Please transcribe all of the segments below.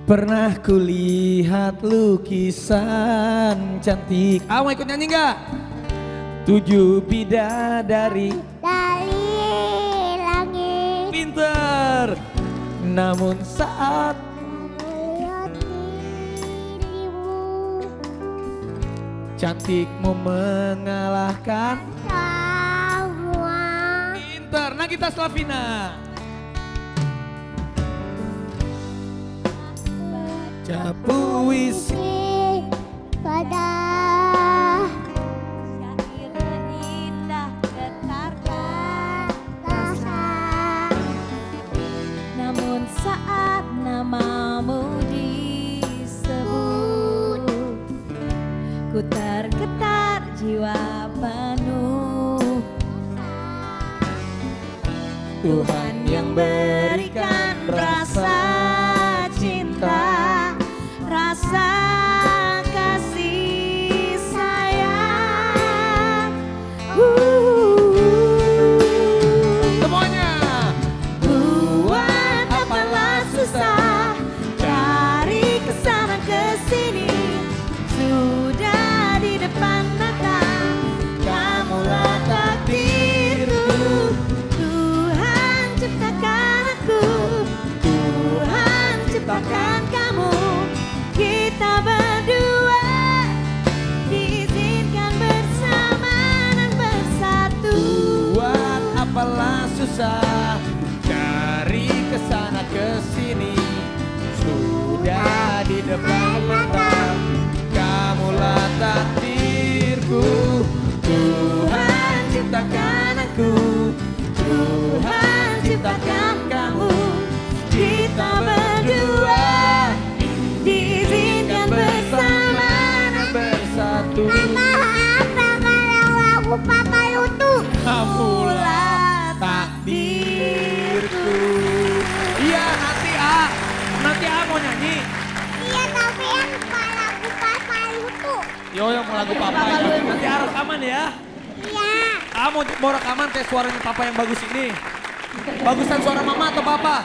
Pernah kulihat lukisan cantik. Mau ikut nyanyi nggak? 7 bidadari dari langit. Pinter. Namun saat melihat dirimu, cantikmu mengalahkan semua. Pinter. Nagita Slavina. Baca puisi pada Syair indah getarkan rasa. Namun saat namamu disebut, ku tergetar jiwa penuh. Tuhan yang berikan rasa cinta, rasa kasih sayang. Semuanya. Buat apalah susah cari kesana kesini, sudah di depan mata kamulah takdirku. Tuhan ciptakan aku, Tuhan ciptakan kamu, kita berdua diizinkan bersama dan bersatu. Buat apalah susah cari kesana kesini, sudah di depan mata kamulah takdirku. Tuhan ciptakan aku, Tuhan ciptakan kamu, kita berdua diizinkan bersama dan bersatu. Maaf kalau aku papa lutu. Kamulah takdirku. Iya nanti A mau nyanyi. Iya tapi yang lagu papa lutu. Yo yang mau lagu papa ini. Nanti A rekaman ya. Iya. A mau rekaman tes suaranya papa yang bagus ini. Bagusan suara mama atau papa?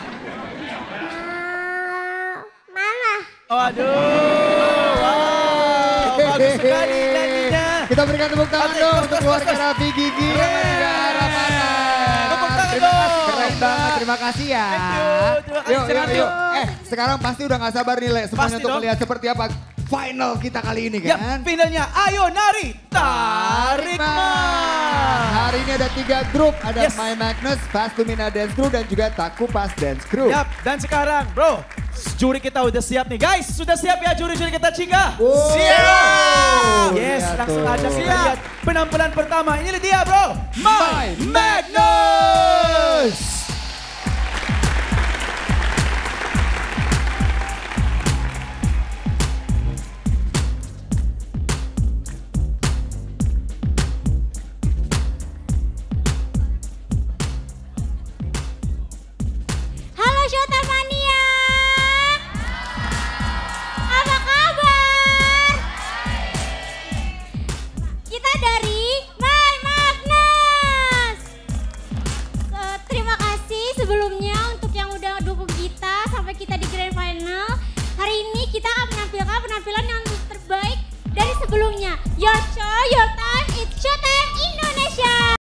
Mama. Waduh, wow, bagus sekali nyanyinya. Kita berikan tepuk tangan dong untuk keluarga Raffi Gigi dan juga Ramana. Tepuk tangan Terima kasih, dong. keren banget, terima kasih ya. Thank you, terima kasih Yuk, sekali. yuk. Sekarang pasti udah gak sabar nih Le, semuanya Pasti untuk dong. melihat seperti apa final kita kali ini Ya, kan. finalnya ayo nari, tarik mas. Hari ini ada 3 grup, ada Yes. My Magnus, Fast Lumina Dance Crew dan juga Takupas Dance Crew. Yap, dan sekarang bro, juri kita udah siap nih. Guys, sudah siap ya juri-juri kita Cika? Wow. Siap! Yes, Lihat langsung tuh. aja kita lihat penampilan pertama. Ini dia bro, My Magnus!